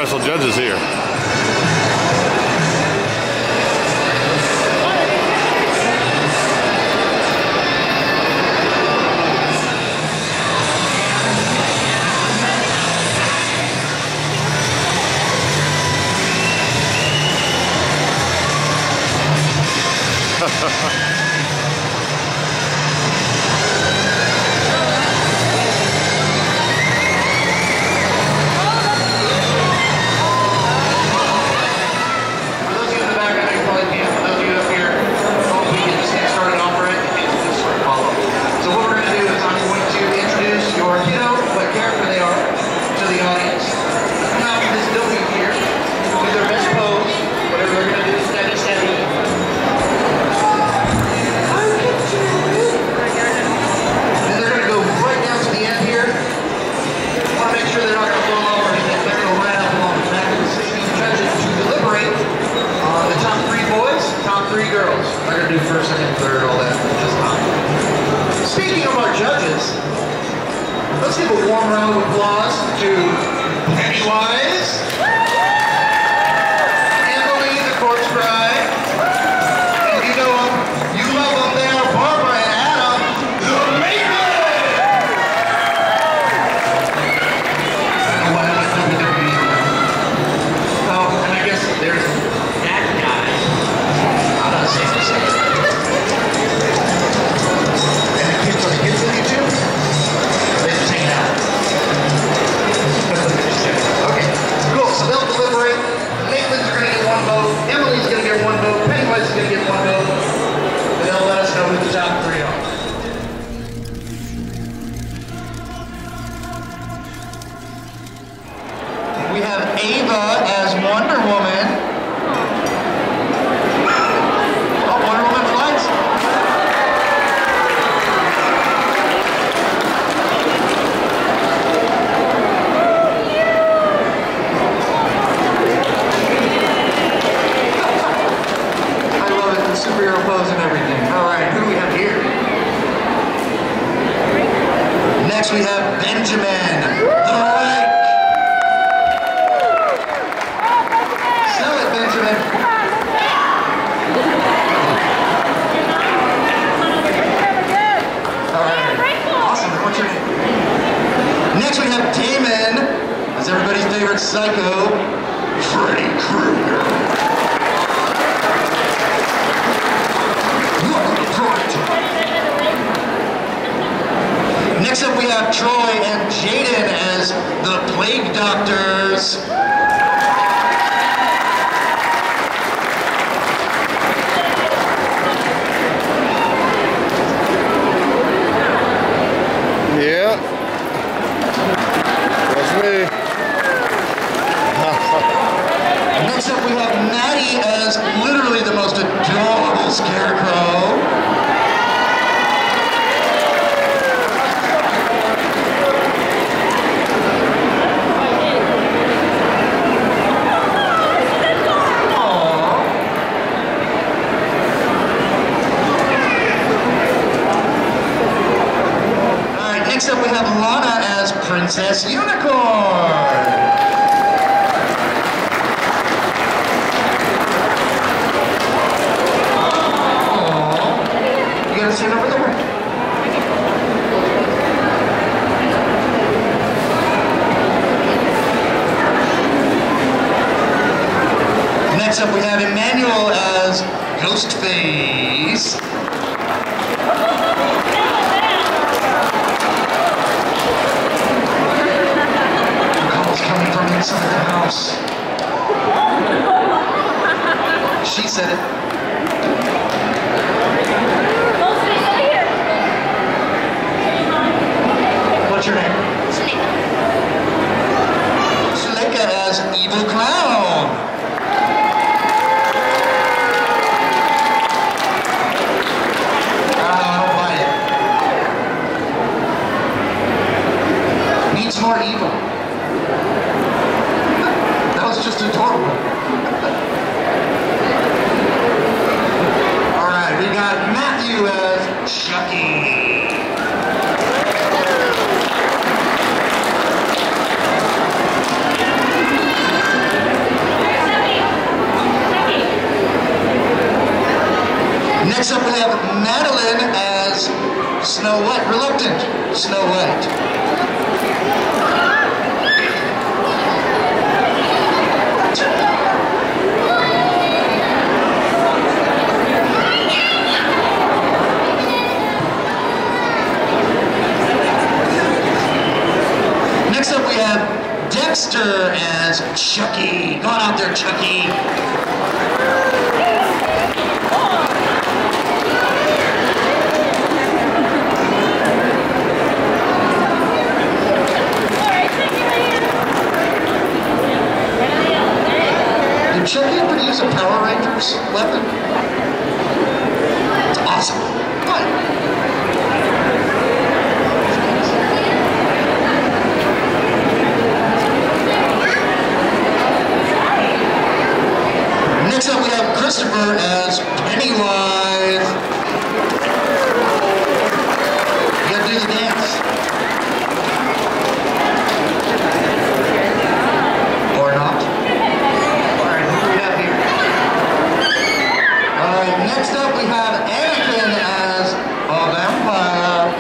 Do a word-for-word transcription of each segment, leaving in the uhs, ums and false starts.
special judges here. Let's give a warm round of applause to Pennywise, Emily the Corpse Bride, and you know them, you love them there, Barbara and Adam, the Maple! I don't know why I like W W E. Oh, and I guess there's that guy. I'm not saying the same. And the kids, are the kids with you too? Okay, cool. So they'll deliberate. Nathan's going to get one vote. Emily's going to get one vote. Pennywise is going to get one vote. And they'll let us know who the top three are. We have Ava as Wonder Woman. Oh, Wonder Woman flies. Superhero pose and everything. All right, who do we have here? Next we have Benjamin, the Wreck. Sell it, Benjamin. All right, awesome. What's your name? Next we have Damon, as everybody's favorite psycho, Freddy Krueger. Next up we have Troy and Jaden as the Plague Doctors. Yeah. That's me. Next up we have Maddie as literally the most adorable scarecrow. Next up we have Lana as Princess Unicorn. Aww. You gotta sit over there. Next up we have Emmanuel as Ghostface. Coming from inside the house. She said it. What's your name? Suleika as Evil Clown. Ah, I don't buy it. Needs more evil. That was just adorable. All right, we got Matthew as Chucky. Dexter as Chucky. Go on out there, Chucky. Did Chucky ever use a Power Rangers weapon? It's awesome. What? Next up we have Christopher as Pennywise. You gotta do the dance. Or not. Alright, who do we have here? Alright, next up we have Anakin as a vampire.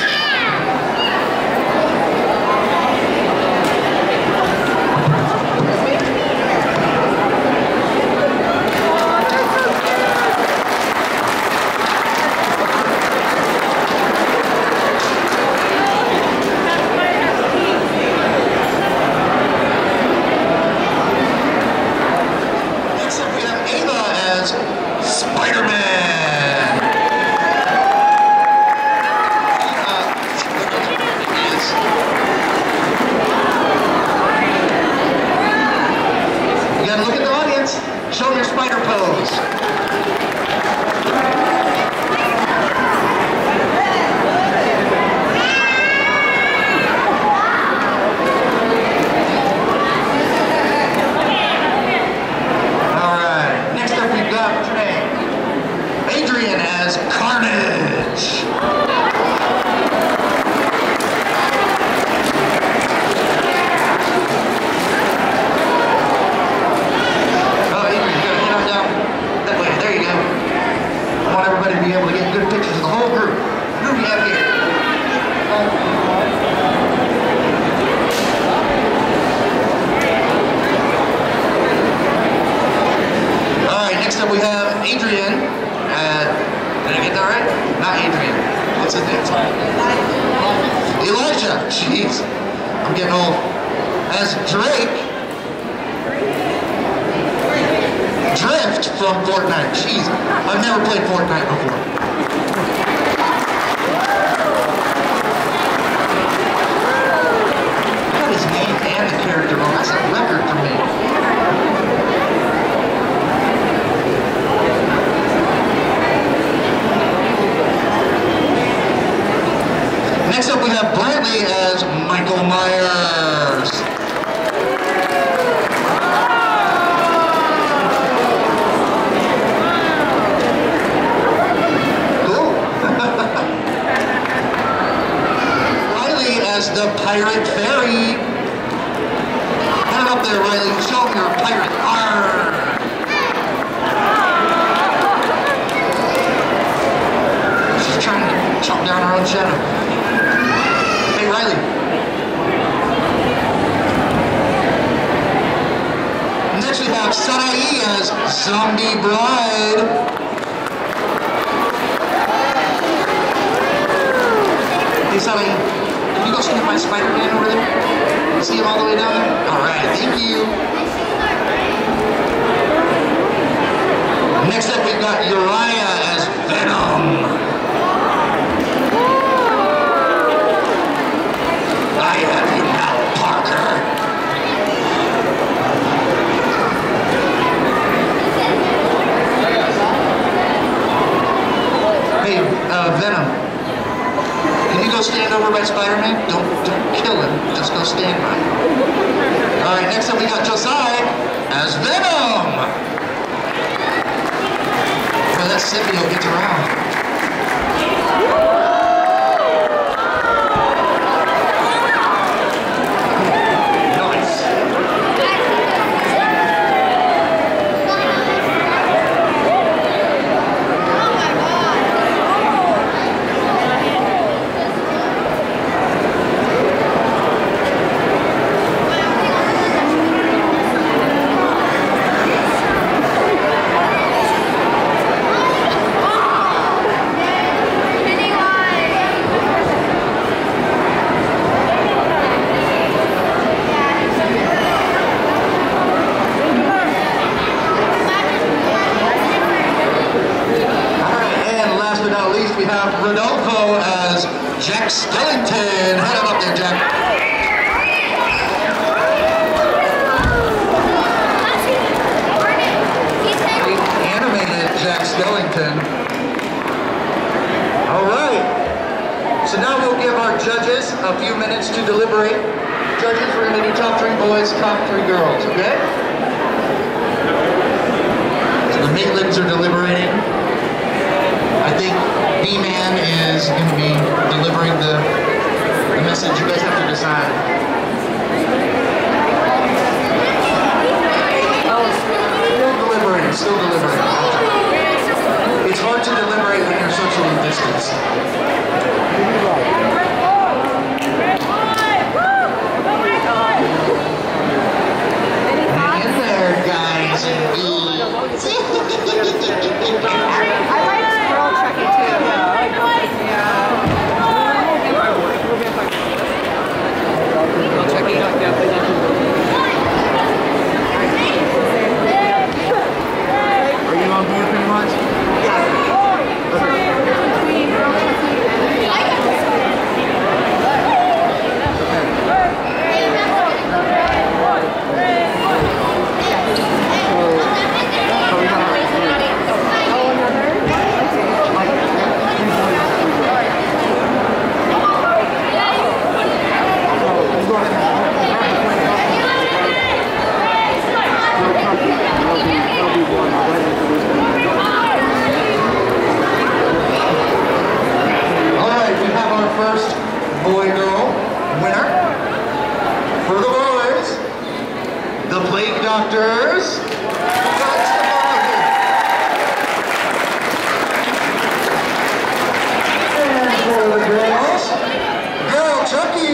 Show your spider pose. Alright, next up we've got today Adrian as Carnage. To be able to get good pictures of the whole group. Who do we have here? Alright, next up we have Adrian. Uh, did I get that right? Not Adrian. What's his name? Elijah. Jeez. I'm getting old. As Drake. Drift from Fortnite. Jeez, I've never played Fortnite before. Got his name and the character wrong. That's a record for me. Next up we have Brantley as Michael Myers. As the Pirate Fairy. Put it up there, Riley. Show them your pirate. Arr! She's trying to chop down her own shadow. Hey, Riley. Next we have Sarai as Zombie Bride. Hey, Sarai. Can you go scoop my Spider-Man over there? See him all the way down there? Alright, thank you. Next up we've got Uriah as Venom. I have you now, Parker. Hey, uh, Venom. Can you go stand over by Spider-Man? Don't, don't kill him. Just go stand by him. Alright, next up we got Josiah as Venom! Boy, that symbiote gets around. a few minutes to deliberate. Judges, we're going to do top three boys, top three girls, okay? So the Maitlands are deliberating. I think B-Man is going to be delivering the, the message. You guys have to decide. Still deliberating, still deliberating. It's hard to deliberate when you're socially distanced. Hang in there, guys and bees. I like squirrel checking too. Yeah. Checking out, yeah. Are you on board pretty much? Yeah. First boy-girl winner. For the boys, the Plague Doctors. And for the girls, Girl Chucky.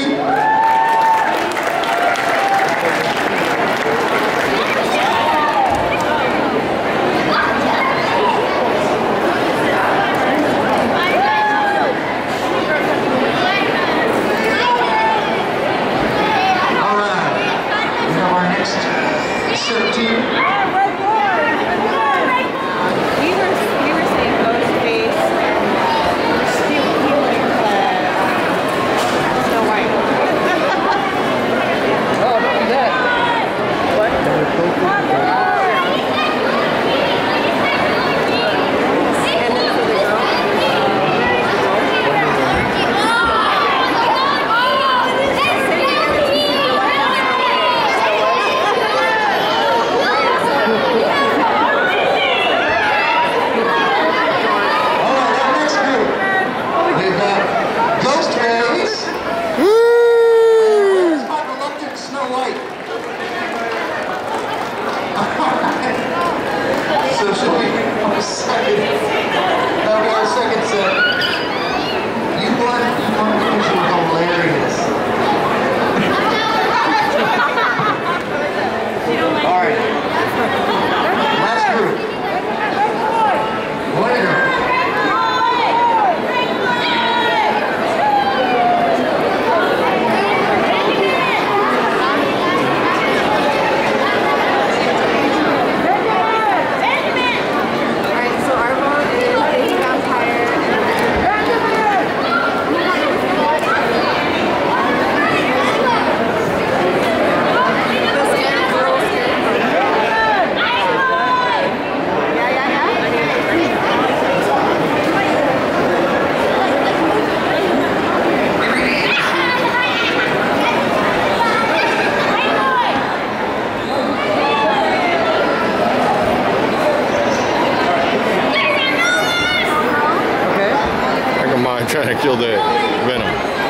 Trying to kill the venom.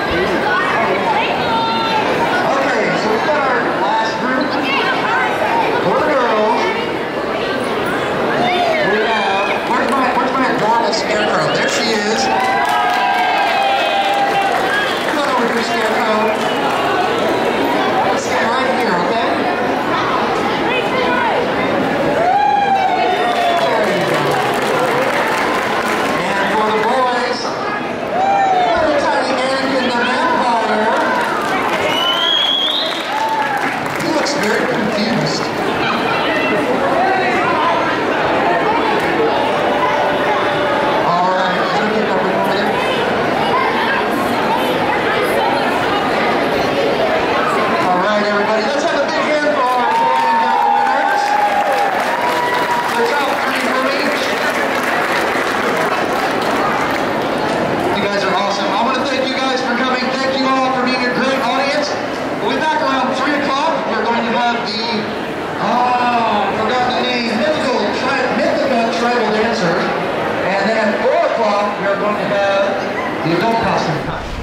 Okay, so we've got our last group. For the girls, we have, where's my, where's my adorable scarecrow? There she is. Come on over here, scarecrow. Stand right here, okay? There you go. And for the boys, are going to have the adult costume time.